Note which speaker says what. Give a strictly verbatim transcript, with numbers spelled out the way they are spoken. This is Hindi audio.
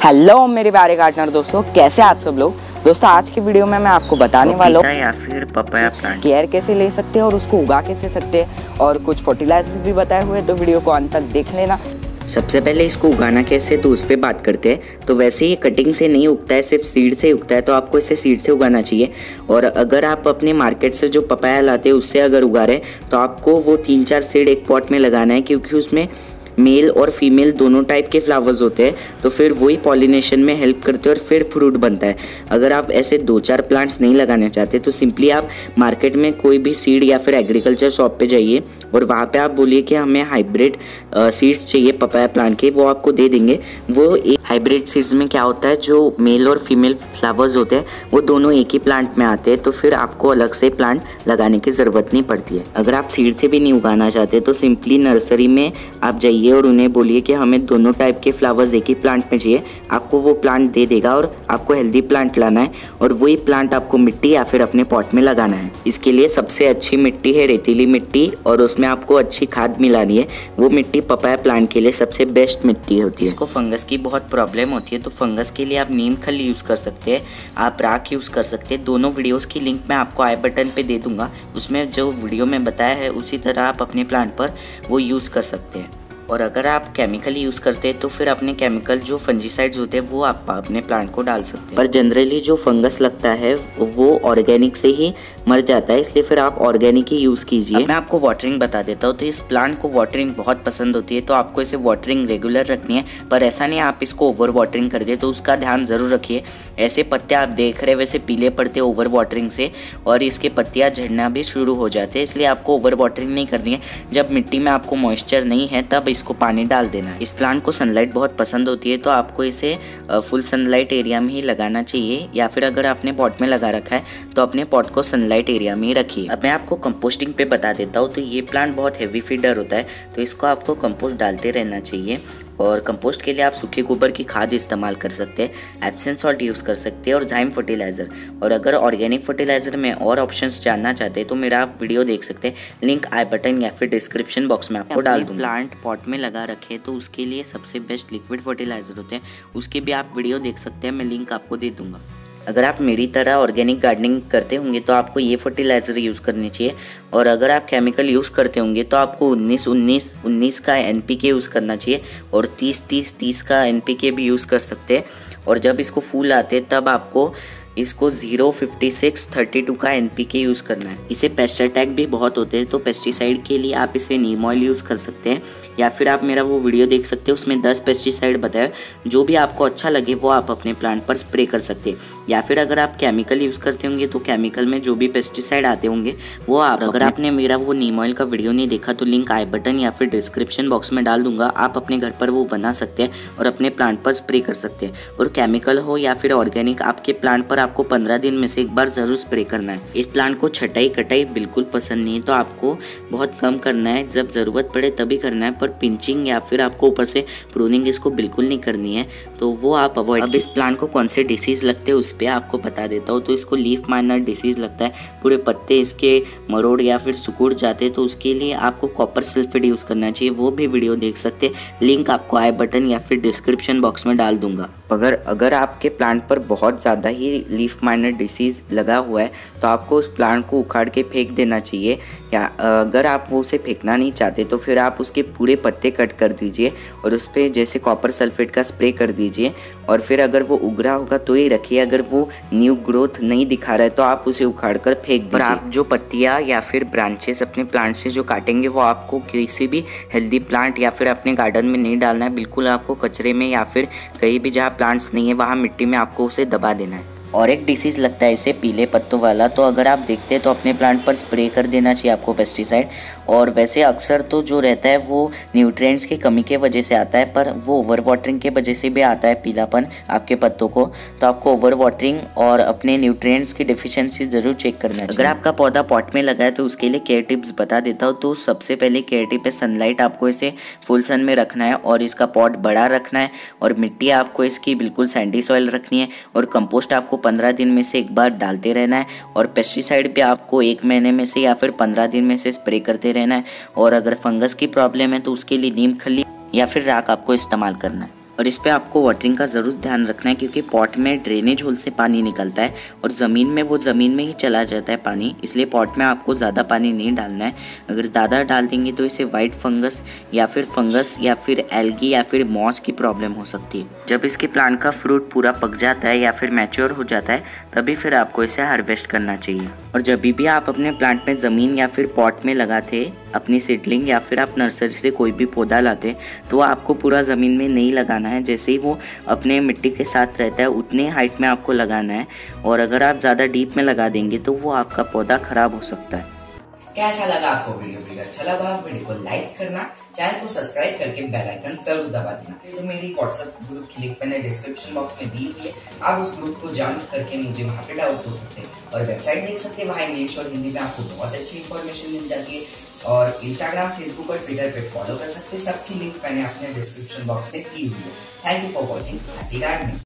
Speaker 1: हेलो मेरे प्यारे गार्डनर दोस्तों, कैसे आप सब लोग। दोस्तों आज की वीडियो में मैं आपको बताने वाला हूँ
Speaker 2: या फिर पपाया प्लांट
Speaker 1: केयर कैसे ले सकते हैं और उसको उगा कैसे सकते हैं, और कुछ फर्टिलाइजर्स भी बताए हुए, तो वीडियो को अंत तक देख लेना।
Speaker 2: सबसे पहले इसको उगाना कैसे तो उस पर बात करते हैं। तो वैसे ये कटिंग से नहीं उगता है, सिर्फ सीड से उगता है, तो आपको इसे सीड से उगाना चाहिए। और अगर आप अपने मार्केट से जो पपाया लाते हैं उससे अगर उगा रहे हैं तो आपको वो तीन चार सीड एक पॉट में लगाना है, क्योंकि उसमें मेल और फीमेल दोनों टाइप के फ्लावर्स होते हैं, तो फिर वही पॉलिनेशन में हेल्प करते हैं और फिर फ्रूट बनता है। अगर आप ऐसे दो चार प्लांट्स नहीं लगाना चाहते तो सिंपली आप मार्केट में कोई भी सीड या फिर एग्रीकल्चर शॉप पे जाइए और वहाँ पे आप बोलिए कि हमें हाइब्रिड सीड्स चाहिए पपाया प्लांट के, वो आपको दे देंगे। वो एक हाइब्रिड सीड्स में क्या होता है, जो मेल और फीमेल फ्लावर्स होते हैं वो दोनों एक ही प्लांट में आते हैं, तो फिर आपको अलग से प्लांट लगाने की ज़रूरत नहीं पड़ती है। अगर आप सीड से भी नहीं उगाना चाहते तो सिंपली नर्सरी में आप जाइए और उन्हें बोलिए कि हमें दोनों टाइप के फ्लावर्स एक ही प्लांट में चाहिए, आपको वो प्लांट दे देगा। और आपको हेल्दी प्लांट लाना है और वही प्लांट आपको मिट्टी या फिर अपने पॉट में लगाना है। इसके लिए सबसे अच्छी मिट्टी है रेतीली मिट्टी, और उसमें आपको अच्छी खाद मिलानी है। वो मिट्टी पपाया प्लांट के लिए सबसे बेस्ट मिट्टी होती है। इसको फंगस की बहुत प्रॉब्लम होती है, तो फंगस के लिए आप नीम खल यूज़ कर सकते हैं, आप राख यूज़ कर सकते हैं। दोनों वीडियोस की लिंक मैं आपको आई बटन पे दे दूंगा, उसमें जो वीडियो में बताया है उसी तरह आप अपने प्लांट पर वो यूज़ कर सकते हैं। और अगर आप केमिकल यूज़ करते हैं तो फिर अपने केमिकल जो फंजीसाइड्स होते हैं वो आप अपने प्लांट को डाल सकते हैं। पर जनरली जो फंगस लगता है वो ऑर्गेनिक से ही मर जाता है, इसलिए फिर आप ऑर्गेनिक ही यूज़ कीजिए। मैं आपको वाटरिंग बता देता हूँ। तो इस प्लांट को वाटरिंग बहुत पसंद होती है, तो आपको इसे वाटरिंग रेगुलर रखनी है, पर ऐसा नहीं आप इसको ओवर वाटरिंग कर दे, तो उसका ध्यान ज़रूर रखिए। ऐसे पत्ते आप देख रहे वैसे पीले पड़ते ओवर वाटरिंग से, और इसके पत्तियाँ झड़ना भी शुरू हो जाते हैं, इसलिए आपको ओवर वाटरिंग नहीं करनी है। जब मिट्टी में आपको मॉइस्चर नहीं है तब इसको पानी डाल देना है। इस प्लांट को सनलाइट बहुत पसंद होती है, तो आपको इसे फुल सनलाइट एरिया में ही लगाना चाहिए, या फिर अगर आपने पॉट में लगा रखा है तो अपने पॉट को सनलाइट एरिया में ही रखिए। अब मैं आपको कंपोस्टिंग पे बता देता हूँ। तो ये प्लांट बहुत हेवी फीडर होता है, तो इसको आपको कंपोस्ट डालते रहना चाहिए। और कंपोस्ट के लिए आप सूखे गोबर की खाद इस्तेमाल कर सकते हैं, एप्सम सॉल्ट यूज़ कर सकते हैं और जाइम फर्टिलाइज़र। और अगर ऑर्गेनिक फर्टिलाइज़र में और ऑप्शंस जानना चाहते हैं तो मेरा आप वीडियो देख सकते हैं, लिंक आई बटन या फिर डिस्क्रिप्शन बॉक्स में आपको डाल दूँगा। प्लांट पॉट में लगा रखे तो उसके लिए सबसे बेस्ट लिक्विड फर्टिलाइज़र होते हैं, उसकी भी आप वीडियो देख सकते हैं, मैं लिंक आपको दे दूँगा। अगर आप मेरी तरह ऑर्गेनिक गार्डनिंग करते होंगे तो आपको ये फर्टिलाइज़र यूज़ करनी चाहिए, और अगर आप केमिकल यूज़ करते होंगे तो आपको उन्नीस उन्नीस उन्नीस का एन पी के यूज़ करना चाहिए, और तीस तीस तीस का एन पी के भी यूज़ कर सकते हैं। और जब इसको फूल आते तब आपको इसको zero fifty six thirty two का एन पी के यूज़ करना है। इसे पेस्ट अटैक भी बहुत होते हैं, तो पेस्टिसाइड के लिए आप इसे नीम ऑयल यूज़ कर सकते हैं, या फिर आप मेरा वो वीडियो देख सकते हैं, उसमें दस पेस्टिसाइड बताया। जो भी आपको अच्छा लगे वो आप अपने प्लांट पर स्प्रे कर सकते हैं। या फिर अगर आप केमिकल यूज़ करते होंगे तो केमिकल में जो भी पेस्टिसाइड आते होंगे वो आप, अगर आपने मेरा वो नीम ऑयल का वीडियो नहीं देखा तो लिंक आई बटन या फिर डिस्क्रिप्शन बॉक्स में डाल दूंगा, आप अपने घर पर वो बना सकते हैं और अपने प्लांट पर स्प्रे कर सकते हैं। और केमिकल हो या फिर ऑर्गेनिक, आपके प्लांट पर आपको पंद्रह दिन में से एक बार ज़रूर स्प्रे करना है। इस प्लांट को छटाई कटाई बिल्कुल पसंद नहीं है, तो आपको बहुत कम करना है, जब ज़रूरत पड़े तभी करना है। पर पिंचिंग या फिर आपको ऊपर से प्रूनिंग इसको बिल्कुल नहीं करनी है, तो वो आप अवॉइड। अब इस प्लांट को कौन से डिसीज़ लगते हैं उस पर आपको बता देता हूँ। तो इसको लीफ माइनर डिसीज़ लगता है, पूरे पत्ते इसके मरोड़ या फिर सिकुड़ जाते हैं, तो उसके लिए आपको कॉपर सल्फेट यूज़ करना चाहिए। वो भी वीडियो देख सकते हैं, लिंक आपको आई बटन या फिर डिस्क्रिप्शन बॉक्स में डाल दूंगा। अगर अगर आपके प्लांट पर बहुत ज़्यादा ही लीफ माइनर डिसीज़ लगा हुआ है तो आपको उस प्लांट को उखाड़ के फेंक देना चाहिए, या अगर आप वो उसे फेंकना नहीं चाहते तो फिर आप उसके पूरे पत्ते कट कर दीजिए और उस पर जैसे कॉपर सल्फेट का स्प्रे कर दीजिए। और फिर अगर वो उग रहा होगा तो ही रखिए, अगर वो न्यू ग्रोथ नहीं दिखा रहा है तो आप उसे उखाड़ कर फेंक दीजिए। और आप जो पत्तियाँ या फिर ब्रांचेस अपने प्लांट से जो काटेंगे वो आपको किसी भी हेल्दी प्लांट या फिर अपने गार्डन में नहीं डालना है, बिल्कुल आपको कचरे में या फिर कहीं भी जहाँ प्लांट्स नहीं है वहाँ मिट्टी में आपको उसे दबा देना है। और एक डिसीज़ लगता है इसे पीले पत्तों वाला, तो अगर आप देखते हैं तो अपने प्लांट पर स्प्रे कर देना चाहिए आपको पेस्टिसाइड। और वैसे अक्सर तो जो रहता है वो न्यूट्रिएंट्स की कमी के वजह से आता है, पर वो ओवर वाटरिंग के वजह से भी आता है पीलापन आपके पत्तों को, तो आपको ओवर वाटरिंग और अपने न्यूट्रिएंट्स की डिफिशियंसी ज़रूर चेक करना चाहिए। अगर आपका पौधा पॉट में लगा है तो उसके लिए केयर टिप्स बता देता हूँ। तो सबसे पहले केयर टिप है सनलाइट, आपको इसे फुल सन में रखना है और इसका पॉट बड़ा रखना है, और मिट्टी आपको इसकी बिल्कुल सैंडी सॉइल रखनी है, और कंपोस्ट आपको पंद्रह दिन में से एक बार डालते रहना है, और पेस्टिसाइड पे आपको एक महीने में से या फिर पंद्रह दिन में से स्प्रे करते रहना है। और अगर फंगस की प्रॉब्लम है तो उसके लिए नीम खली या फिर राख आपको इस्तेमाल करना है। और इस पे आपको वाटरिंग का ज़रूर ध्यान रखना है, क्योंकि पॉट में ड्रेनेज होल से पानी निकलता है और ज़मीन में वो ज़मीन में ही चला जाता है पानी, इसलिए पॉट में आपको ज़्यादा पानी नहीं डालना है। अगर ज़्यादा डाल देंगे तो इसे वाइट फंगस या फिर फंगस या फिर एल्गी या फिर मॉस की प्रॉब्लम हो सकती है। जब इसके प्लांट का फ्रूट पूरा पक जाता है या फिर मैच्योर हो जाता है तभी फिर आपको इसे हार्वेस्ट करना चाहिए। और जब भी आप अपने प्लांट में ज़मीन या फिर पॉट में लगाते अपनी सीडलिंग या फिर आप नर्सरी से कोई भी पौधा लाते तो आपको पूरा ज़मीन में नहीं लगाना है। जैसे ही वो अपने मिट्टी के साथ रहता है उतने हाइट में आपको लगाना है, और अगर आप ज़्यादा डीप में लगा देंगे तो वो आपका पौधा खराब हो सकता है।
Speaker 1: कैसा लगा आपको वीडियो? वीडियो अच्छा लगा वीडियो को लाइक करना, चैनल को सब्सक्राइब करके बेल आइकन जरूर दबा देना। तो मेरी व्हाट्सएप ग्रुप की लिंक मैंने डिस्क्रिप्शन बॉक्स में दी हुई है, आप उस ग्रुप को ज्वाइन करके मुझे वहाँ पे डाउट पूछ सकते हैं और वेबसाइट देख सकते हैं। वहाँ इंग्लिश और हिंदी में आपको बहुत अच्छी इन्फॉर्मेशन मिल जाती है, और इंस्टाग्राम, फेसबुक और ट्विटर पे फॉलो कर सकते हैं। सबकी लिंक मैंने अपने डिस्क्रिप्शन बॉक्स में दी हुई है। Thank you for watching. Happy gardening.